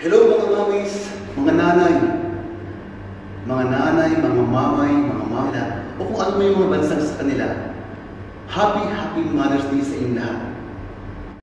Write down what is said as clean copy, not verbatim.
Hello mga mamis, mga nanay, mga mamay, mga mama, o kung ano may mga bansag sa kanila. Happy Mother's Day sa inyong lahat.